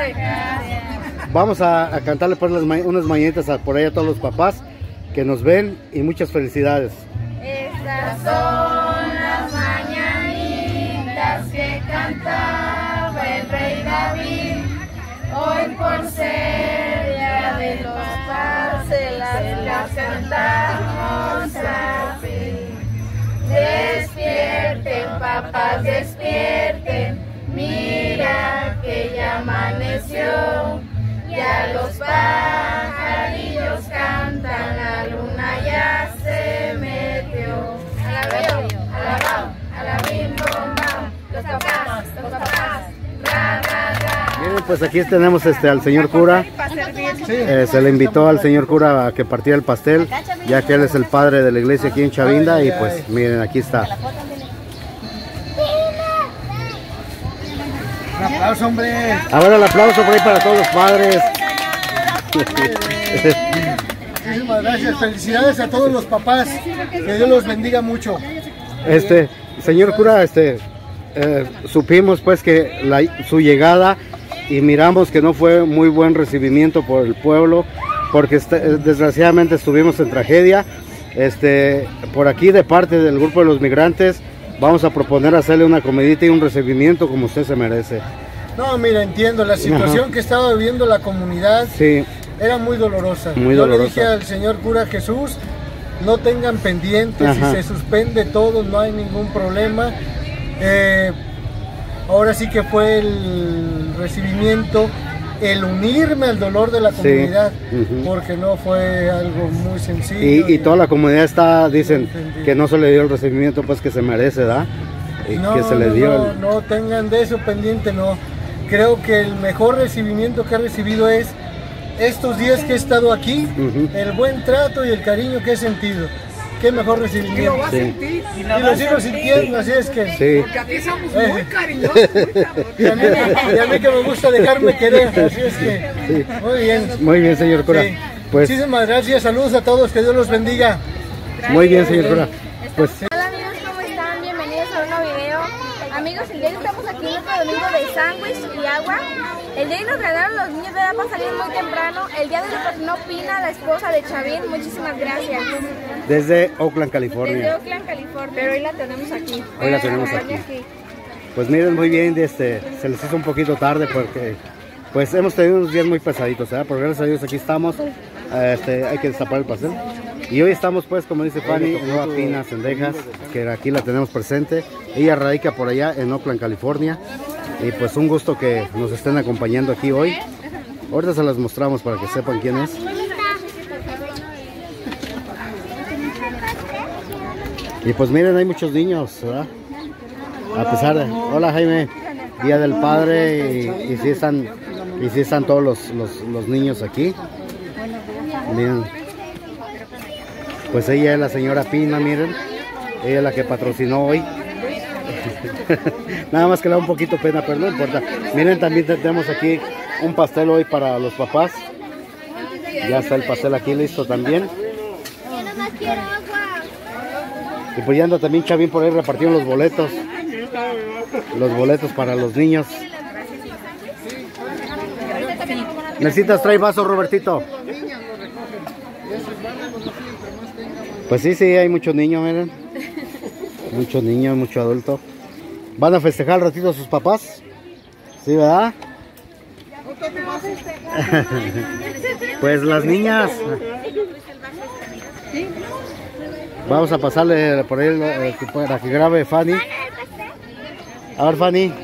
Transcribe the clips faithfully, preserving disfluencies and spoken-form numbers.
Vamos a, a cantarle por las ma unas mañanitas a, por ahí a todos los papás que nos ven y muchas felicidades. Estas son las mañanitas que cantaba el rey David. Hoy por ser día de los papás se las, las cantamos así. Despierten, papás, despierten, mira que ya amaneció. Ya los pajarillos cantan, la luna ya se metió. Alabao, alabao, alabim, bom, bam, los papás, los papás, ra, ra, ra. Bien, pues aquí tenemos este al señor cura. Eh, se le invitó al señor cura a que partiera el pastel, ya que él es el padre de la iglesia aquí en Chavinda. Y pues miren, aquí está. Un aplauso, hombre. Ahora el aplauso por ahí para todos los padres. Muchísimas gracias. Felicidades a todos los papás. Que Dios los bendiga mucho. Este, señor cura, este, eh, supimos pues que la, su llegada y miramos que no fue muy buen recibimiento por el pueblo, porque este, desgraciadamente estuvimos en tragedia. Este, por aquí de parte del grupo de los migrantes vamos a proponer hacerle una comidita y un recibimiento como usted se merece. No, mira, entiendo la situación Ajá. que estaba viviendo la comunidad. Sí. Era muy dolorosa. Muy Yo dolorosa. le dije al señor cura Jesús, no tengan pendientes, Ajá. si se suspende todo, no hay ningún problema. Eh, ahora sí que fue el recibimiento, el unirme al dolor de la comunidad, sí. uh-huh. porque no fue algo muy sencillo. Y, y toda la comunidad está, dicen, que no se le dio el recibimiento pues que se merece, ¿da? Y no, que se le no, dio no, el... no tengan de eso pendiente, no. Creo que el mejor recibimiento que he recibido es estos días que he estado aquí, uh-huh. el buen trato y el cariño que he sentido. Qué mejor recibimiento. Y lo vas sí. a sentir. Y lo, y lo sigo sintiendo, así es que... Sí. Porque aquí somos muy eh. cariñosos. Y a, mí, y a mí que me gusta dejarme querer, así es que... Sí. Muy bien. Muy bien, señor cura. Sí. Pues, muchísimas gracias, saludos a todos, que Dios los bendiga. Muy bien, señor cura. Pues, hola amigos, ¿cómo están? Bienvenidos a un nuevo video. Amigos, el día de hoy estamos aquí en otro domingo de sándwich y agua. El día de hoy nos ganaron los niños de edad para salir muy temprano. El día de hoy patrocinó Pina, la esposa de Chavín. Muchísimas gracias. Desde Oakland, California. Desde Oakland, California. Pero hoy la tenemos aquí. Hoy la tenemos aquí. aquí. Pues miren, muy bien, este, se les hizo un poquito tarde porque pues hemos tenido unos días muy pesaditos, ¿eh? Pero gracias a Dios aquí estamos. Este, hay que destapar el pastel. Y hoy estamos pues, como dice Fanny, en Nueva Pina, Cendejas, que aquí la tenemos presente. Ella radica por allá en Oakland, California. Y pues un gusto que nos estén acompañando aquí hoy. Ahorita se las mostramos para que sepan quién es. Y pues miren, hay muchos niños, ¿verdad? A pesar de... Hola Jaime, Día del Padre y, y sí están, y sí están todos los, los, los niños aquí. Miren. Pues ella es la señora Pina, miren. Ella es la que patrocinó hoy. Nada más que le da un poquito pena, pero no importa. Miren, también tenemos aquí un pastel hoy para los papás. Ya está el pastel aquí listo también. Y pues ya anda también Chavín por ahí repartiendo los boletos. Los boletos para los niños. ¿Necesitas traer vaso, Robertito? Pues sí, sí, hay muchos niños, miren. Muchos niños, mucho adulto. ¿Van a festejar al ratito a sus papás? ¿Sí, verdad? Pues las niñas. Vamos a pasarle por ahí eh, para que grabe Fanny. A ver, Fanny.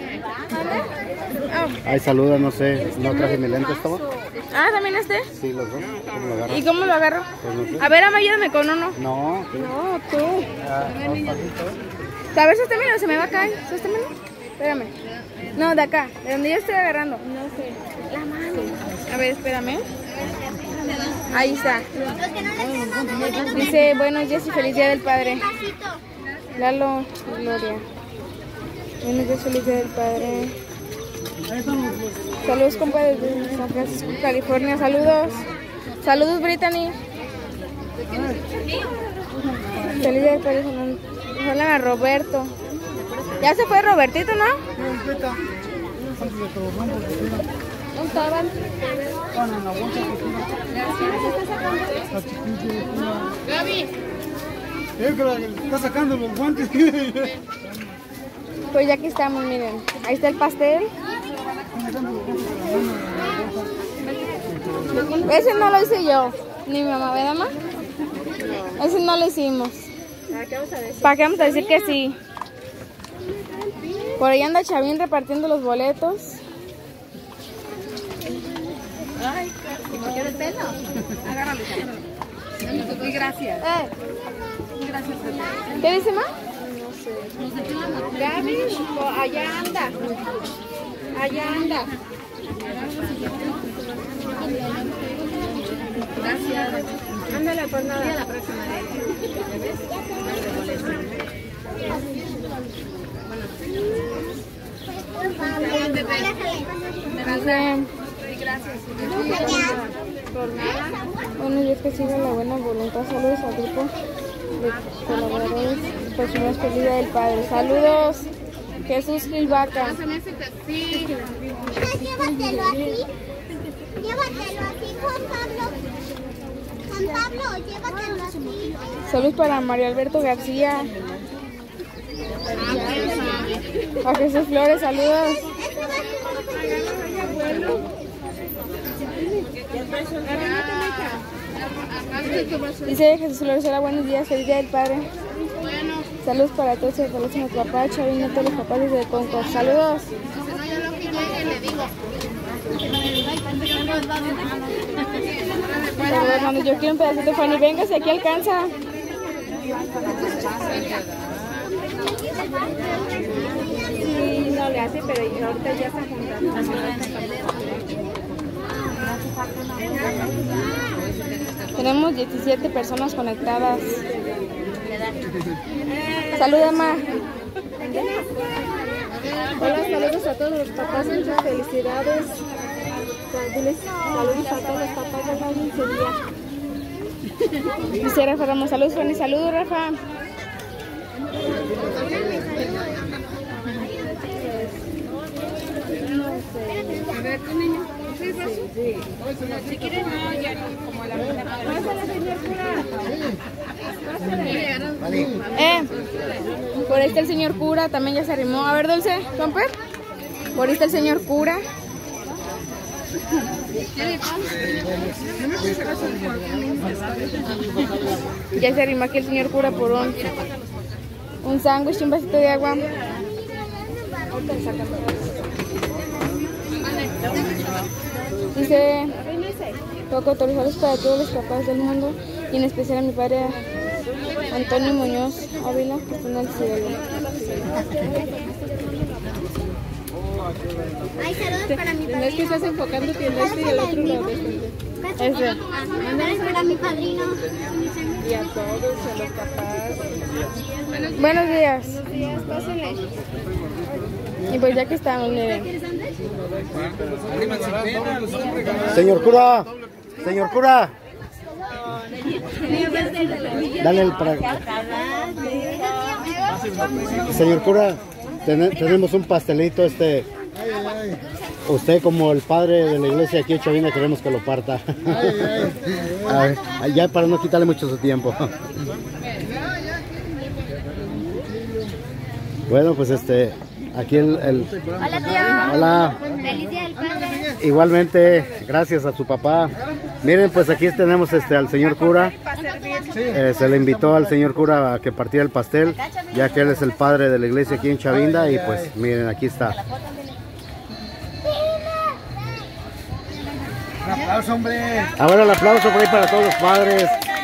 Ay, saluda, no sé. No traje mi lente, ¿estaba? Ah, ¿también este? Sí, los dos. ¿Cómo lo agarras? ¿Y cómo lo agarro? Pues no sé. A ver, ayúdame con uno. No, ¿qué? No, tú. Ah, A ver, sostémelo, se me va a caer. Sostémelo. Espérame. No, de acá, de donde yo estoy agarrando. No sé. La mano. A ver, espérame. Ahí está. Dice, buenos días y feliz día del padre. Lalo, Gloria. Buenos días, feliz día del padre. Saludos, compa, desde San Francisco, California. Saludos. Saludos, Brittany. Feliz día del padre. Hola a Roberto. Ya se fue Robertito, ¿no? ¿Dónde estaban? Gaby. Está sacando los guantes. Pues ya aquí estamos, miren. Ahí está el pastel. Ese no lo hice yo, ni mi mamá, ¿verdad, mamá? Ese no lo hicimos. ¿Para qué vamos a decir que sí? Por ahí anda Chavín repartiendo los boletos. Ay, ¿y me quieres pelo? Agárralo. Y gracias. Eh. Gracias. ¿Qué dice, ma? Gaby, allá anda. Allá anda. Gracias. Ándale, pues nada. Y a la próxima. Gracias. Bueno, y es que siga la buena voluntad. Saludos al grupo de colaboradores personas por Día del Padre. Saludos, Jesús Gilvaca. Sí. Llévatelo así. Llévatelo así, Juan Pablo. Juan Pablo, llévatelo así. Saludos para Mario Alberto García. A Jesús Flores, saludos. Dice Jesús Flores, hola, buenos días, feliz Día del Padre. Saludos para todos, saludos a nuestro papá, Chavín, a todos los papás desde Concord. Saludos. Pero, hermano, yo quiero un pedacito, Fanny, venga, si aquí alcanza. Sí, no le hace, pero ahorita ya está juntando. Tenemos diecisiete personas conectadas. Saluda, ma. Hola, saludos a todos los papás, muchas felicidades. Diles saludos a todos los papás de la día. Dice Rafa Ramos, saludos, Fanny, saludos, Rafa. A ver, tu niño. ¿Sí, sí? Si quieres, no, ya como la verdad. Eh, por ahí está el señor cura, también ya se arrimó. A ver, Dulce, ¿comper? Por ahí está el señor cura. Ya se arrimó aquí el señor cura por un, un sándwich y un vasito de agua. Dice poco autorizados para todos los papás del mundo y en especial a mi padre Antonio Muñoz Ávila, que está en el cielo. Ay, saludos para mi No es que padrino. estás enfocando que el este y el otro lo ese. Saludos para mi padrino. Y a todos, a los papás. Buenos días. Y pues ya que estamos, miren. Señor cura, señor cura. Dale el para... Señor cura, ten- tenemos un pastelito, este. Usted como el padre de la iglesia aquí en Chavina queremos que lo parta. A ver, ya para no quitarle mucho su tiempo. Bueno, pues este, aquí el, el... Hola, tío. Hola. Feliz Día del Padre. Igualmente, gracias a su papá. Miren, pues aquí tenemos este al señor cura. Eh, se le invitó al señor cura a que partiera el pastel, ya que él es el padre de la iglesia aquí en Chavinda. Y pues miren, aquí está. Un aplauso, hombre. Ahora el aplauso por ahí para todos los padres.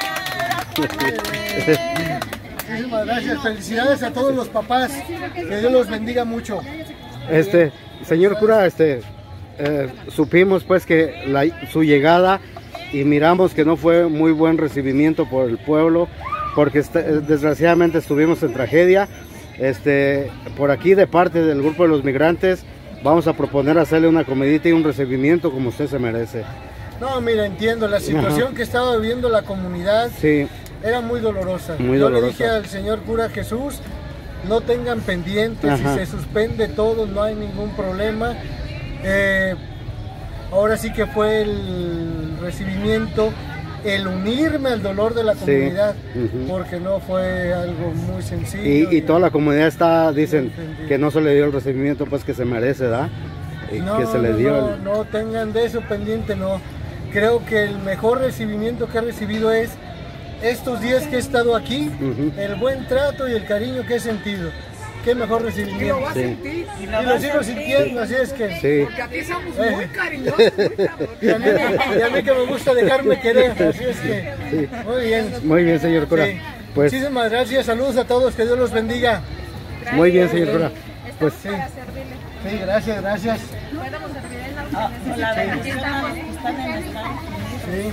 Muchísimas gracias. Felicidades a todos los papás. Que Dios los bendiga mucho. Este, señor cura, este, eh, supimos pues que la, su llegada y miramos que no fue muy buen recibimiento por el pueblo, porque este, desgraciadamente estuvimos en tragedia. Este, por aquí de parte del grupo de los migrantes vamos a proponer hacerle una comidita y un recibimiento como usted se merece. No, mira, entiendo la situación Ajá. que estaba viviendo la comunidad. Sí, Era muy dolorosa. Muy Yo dolorosa. le dije al señor cura Jesús, no tengan pendientes, Ajá. si se suspende todo, no hay ningún problema. Eh, ahora sí que fue el recibimiento, el unirme al dolor de la comunidad, sí. uh-huh. porque no fue algo muy sencillo. Y, y toda la comunidad está, dicen, que no se le dio el recibimiento pues que se merece, ¿verdad? Y no, que se le no, dio no, el... no tengan de eso pendiente, no. Creo que el mejor recibimiento que he recibido es estos días que he estado aquí, uh-huh. el buen trato y el cariño que he sentido. Qué mejor recibimiento. Y lo vas a sí. sentir. Y lo, y lo sigo sintiendo, así es que... Sí. Porque a ti somos eh. muy cariñosos, muy y, a mí, y a mí que me gusta dejarme querer, así es que... Sí. Muy bien. Muy bien, señor cura. Sí. Pues, muchísimas gracias, saludos a todos, que Dios los bendiga. Muy bien, señor cura. Pues sí. Sí, gracias, gracias. Ah, hola, sí. Están en sí.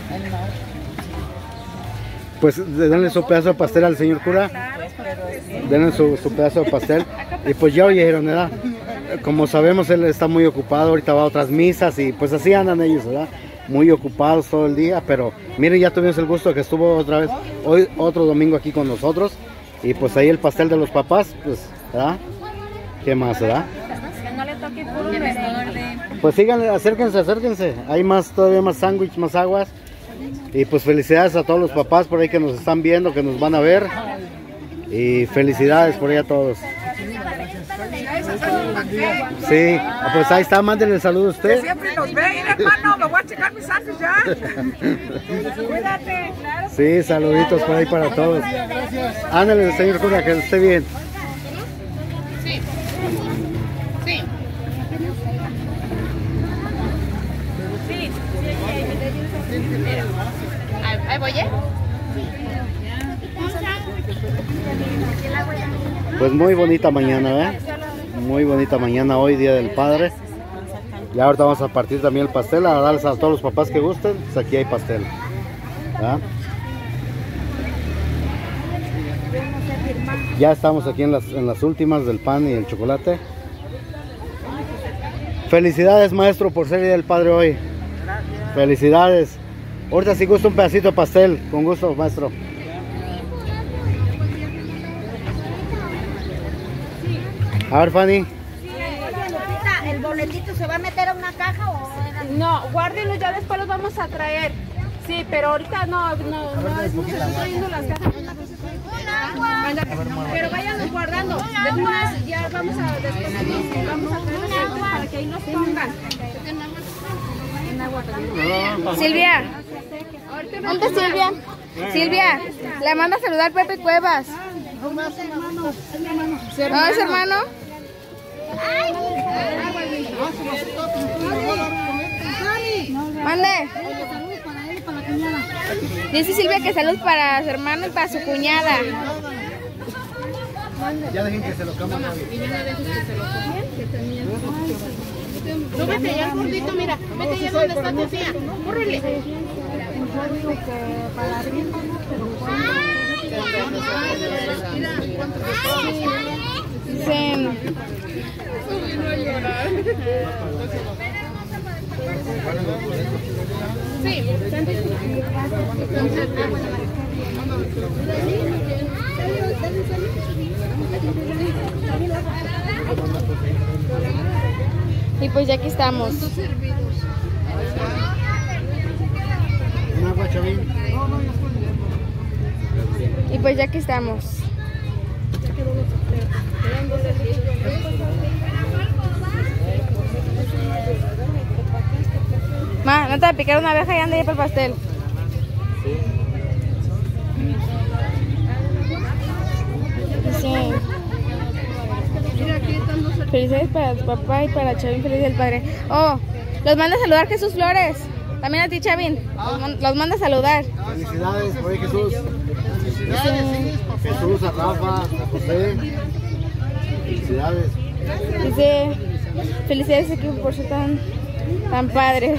Pues denle su pedazo de pastel al señor cura. Denle su, su pedazo de pastel. Y pues ya oyeron, ¿verdad? Como sabemos, él está muy ocupado, ahorita va a otras misas y pues así andan ellos, ¿verdad? Muy ocupados todo el día, pero miren, ya tuvimos el gusto de que estuvo otra vez, hoy otro domingo aquí con nosotros. Y pues ahí el pastel de los papás, pues, ¿verdad? ¿Qué más, verdad? No le toque puro merengue. Pues síganle, acérquense, acérquense. Hay más, todavía más sándwich, más aguas. Y pues felicidades a todos los papás por ahí que nos están viendo, que nos van a ver. Y felicidades por ahí a todos. Sí, pues ahí está, mándenle el saludo a usted. Siempre nos ven, hermano, me voy a checar mis sándwiches ya. Cuídate. Sí, saluditos por ahí para todos. Ándale, señor cura, que esté bien. Sí. Sí. Ahí voy, ¿eh? Pues muy bonita mañana, ¿eh? Muy bonita mañana hoy, Día del Padre. Y ahorita vamos a partir también el pastel, a darles a todos los papás que gusten, pues aquí hay pastel. ¿Ah? Ya estamos aquí en las, en las últimas del pan y el chocolate. Felicidades, maestro, por ser Día del Padre hoy. Felicidades. Ahorita si gusta un pedacito de pastel, con gusto, maestro. A ver, Fanny. ¿El boletito se va a meter a una caja o...? No, guárdenlos, ya después los vamos a traer. Sí, pero ahorita no, no, no, no se están trayendo las cajas. Pero váyanlos guardando. Después ya vamos a, después vamos a traer los para que ahí los pongan. Silvia, ¿dónde está Silvia? Silvia, la manda a saludar Pepe Cuevas. ¿No es hermano? Mande. Dice Silvia que salud para su hermano y para su cuñada. Ya dejen que se lo coman. Tú vete ya, gordito, mira. Vete ya donde está tu tía. Córrele. Dicen... Sí. Y pues ya aquí estamos. Y pues ya aquí estamos. Ma, no te va a picar una abeja y anda ahí para el pastel. Sí. Felicidades para tu papá y para Chavín, feliz del padre. Oh, los manda a saludar Jesús Flores. También a ti, Chavín. Los, los manda a saludar. Felicidades por ahí, Jesús. Jesús, a Rafa, a José. Felicidades. Dice, felicidades equipo por ser tan, tan padres.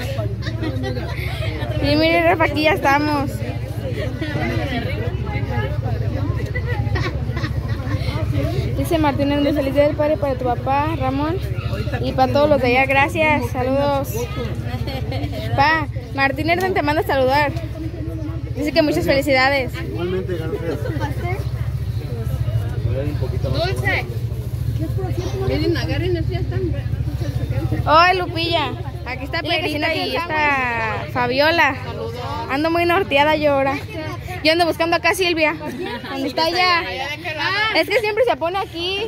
Y mire, Rafa, aquí ya estamos. Dice Martín Hernández, feliz día del padre para tu papá, Ramón, y para todos los de allá. Gracias, saludos. Pa, Martín Hernández te manda a saludar. Dice que muchas felicidades. Igualmente, gracias. Dulce. Miren, agarren así, están. Oh, Lupilla, Aquí está Perina y está Fabiola. Ando muy norteada yo ahora. Yo ando buscando acá a Silvia. ¿Dónde está ella? Es que siempre se pone aquí.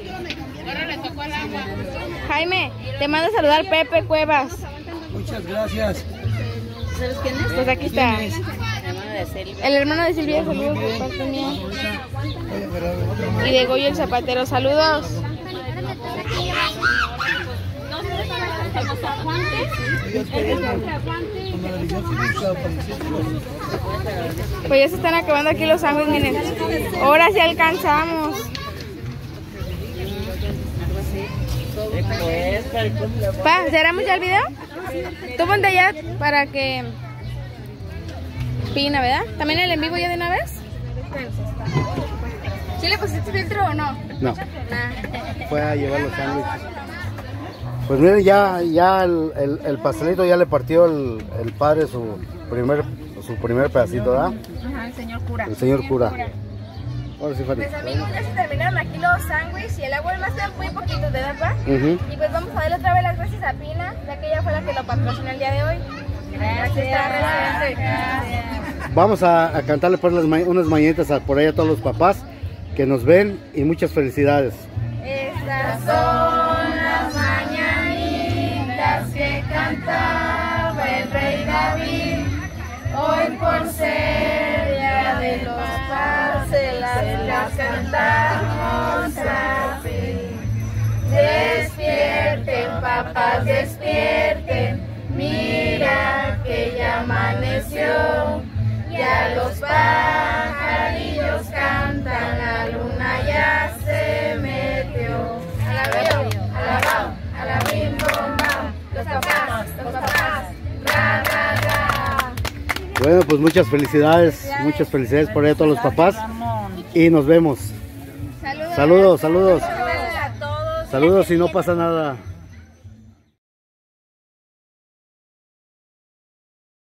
Jaime, te mando a saludar Pepe Cuevas. Muchas gracias. ¿Sabes quién es? Pues aquí está. El hermano de Silvia. El hermano de Silvia, saludos por parte mía. Y de Goyo el zapatero, saludos. Pues ya se están acabando aquí los sándwiches, miren. Ahora sí alcanzamos. Pa, ¿cerramos ya el video? Tú ponte allá para que Pina, ¿verdad? ¿También el en vivo ya de una vez? ¿Sí le pusiste filtro o no? No, Nah. fue a llevar los sándwiches. Pues miren, ya, ya el, el, el pastelito ya le partió el, el padre su primer, su primer pedacito, ¿verdad? Ajá, el señor cura. El señor cura. Ahora sí, Fanny. Pues amigos, ya se terminaron aquí los sándwiches y el agua más quedan muy poquitos, ¿verdad, pa? Uh-huh. Y pues vamos a darle otra vez las gracias a Pina, ya que ella fue la que lo patrocinó el día de hoy. Gracias. Gracias. Vamos a, a cantarle por las ma unas mañanitas a, por ahí a todos los papás que nos ven y muchas felicidades. Estas son las mañanitas que cantaba el rey David. Hoy por ser día de los papás se las, las cantamos así. Despierten, papás, despierten. Mira que ya amaneció. Ya los pajarillos cantan, la luna ya se metió. Alabao, alabao, alabim, bom, bam. Los papás, los papás, ra, ra, ra. Bueno, pues muchas felicidades, muchas felicidades por ahí a todos los papás y nos vemos. Saludos, Saludos, saludos. a todos. Saludos y no pasa nada.